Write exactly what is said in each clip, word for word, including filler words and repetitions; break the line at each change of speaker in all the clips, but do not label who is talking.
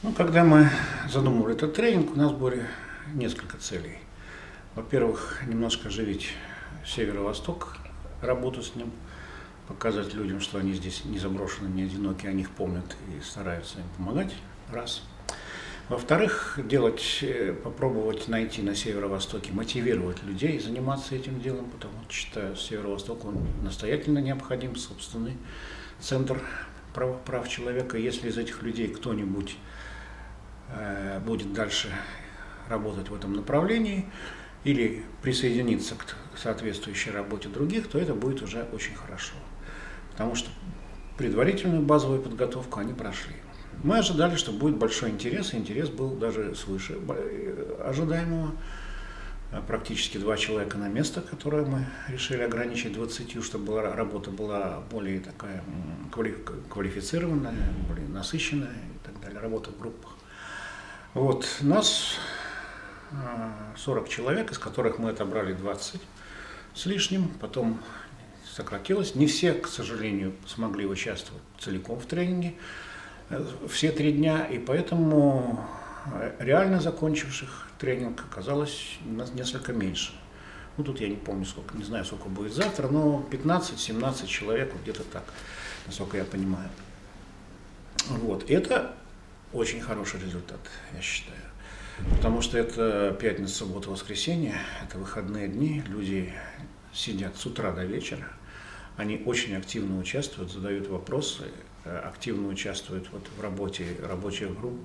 Ну, когда мы задумывали этот тренинг, у нас были несколько целей. Во-первых, немножко оживить Северо-Восток, работу с ним, показать людям, что они здесь не заброшены, не одиноки, о них помнят и стараются им помогать. Раз. Во-вторых, делать, попробовать найти на Северо-Востоке, мотивировать людей заниматься этим делом, потому что, считаю, Северо-Восток он настоятельно необходим, собственный центр прав, прав человека. Если из этих людей кто-нибудь э, будет дальше работать в этом направлении или присоединиться к соответствующей работе других, то это будет уже очень хорошо, потому что предварительную базовую подготовку они прошли. Мы ожидали, что будет большой интерес, и интерес был даже свыше ожидаемого. Практически два человека на место, которое мы решили ограничить двадцатью, чтобы была, работа была более такая квалифицированная, более насыщенная и так далее, работа в группах. Вот, нас сорок человек, из которых мы отобрали двадцать с лишним, потом сократилось. Не все, к сожалению, смогли участвовать целиком в тренинге все три дня, и поэтому реально закончивших тренинг оказалось несколько меньше. Ну, тут я не помню, сколько, не знаю, сколько будет завтра, но пятнадцать-семнадцать человек, вот где-то так, насколько я понимаю. Вот, это очень хороший результат, я считаю. Потому что это пятница, суббота, воскресенье, это выходные дни, люди сидят с утра до вечера, они очень активно участвуют, задают вопросы, активно участвуют вот в работе рабочих групп,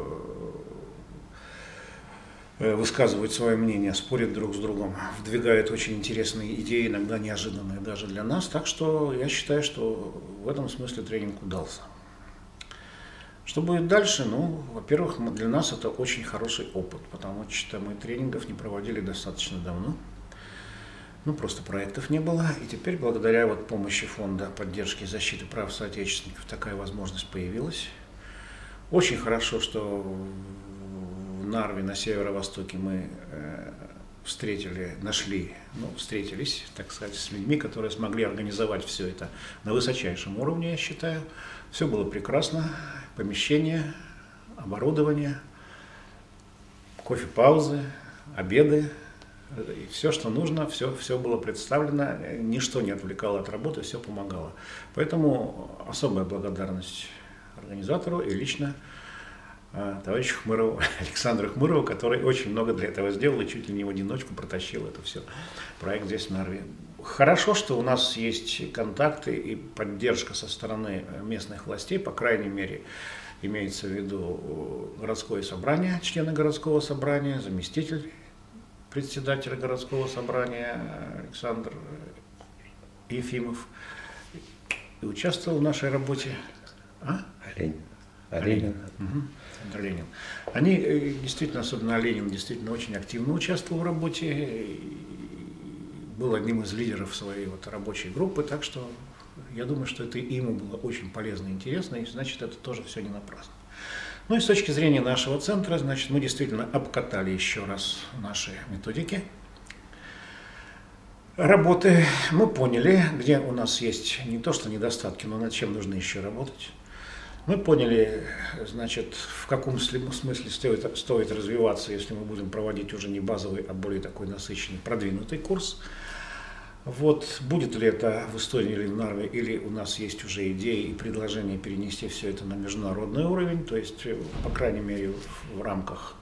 высказывают свое мнение, спорят друг с другом, вдвигают очень интересные идеи, иногда неожиданные даже для нас. Так что я считаю, что в этом смысле тренинг удался. Что будет дальше? Ну, во-первых, для нас это очень хороший опыт, потому что мы тренингов не проводили достаточно давно. Ну, просто проектов не было, и теперь благодаря вот помощи Фонда поддержки и защиты прав соотечественников такая возможность появилась. Очень хорошо, что в Нарве на северо-востоке мы э, встретили, нашли, ну, встретились, так сказать, с людьми, которые смогли организовать все это на высочайшем уровне, я считаю. Все было прекрасно, помещение, оборудование, кофе-паузы, обеды. И все, что нужно, все, все было представлено, ничто не отвлекало от работы, все помогало. Поэтому особая благодарность организатору и лично э, товарищу Хмырову, Александру Хмырову, который очень много для этого сделал и чуть ли не в одиночку протащил это все, проект здесь в Нарве. Хорошо, что у нас есть контакты и поддержка со стороны местных властей, по крайней мере, имеется в виду городское собрание, члены городского собрания, заместитель председателя городского собрания Александр Ефимов, и участвовал в нашей работе. А?
Ленин. Ленин.
Угу. Ленин. Они действительно, особенно Ленин, действительно очень активно участвовал в работе, был одним из лидеров своей вот рабочей группы, так что я думаю, что это и ему было очень полезно и интересно, и значит, это тоже все не напрасно. Ну и с точки зрения нашего центра, значит, мы действительно обкатали еще раз наши методики работы. Мы поняли, где у нас есть не то что недостатки, но над чем нужно еще работать. Мы поняли, значит, в каком смысле стоит, стоит развиваться, если мы будем проводить уже не базовый, а более такой насыщенный, продвинутый курс. Вот, будет ли это в Эстонии или в Нарве, или у нас есть уже идеи и предложения перенести все это на международный уровень, то есть, по крайней мере, в рамках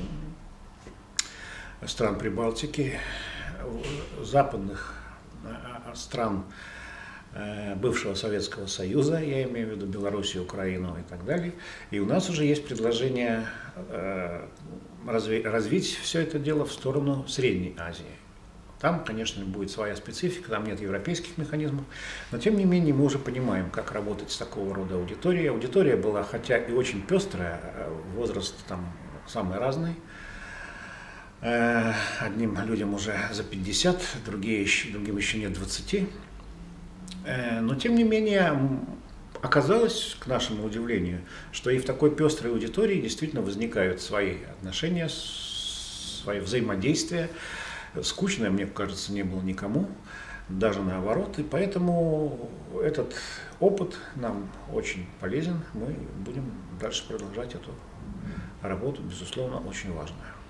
стран Прибалтики, западных стран бывшего Советского Союза, я имею в виду Белоруссию, Украину и так далее. И у нас уже есть предложение развить все это дело в сторону Средней Азии. Там, конечно, будет своя специфика, там нет европейских механизмов, но тем не менее мы уже понимаем, как работать с такого рода аудиторией. Аудитория была, хотя и очень пестрая, возраст там самый разный. Одним людям уже за пятьдесят, другие еще, другим еще нет двадцати. Но тем не менее оказалось, к нашему удивлению, что и в такой пестрой аудитории действительно возникают свои отношения, свои взаимодействия. Скучно, мне кажется, не было никому, даже наоборот, и поэтому этот опыт нам очень полезен, мы будем дальше продолжать эту работа, безусловно, очень важная.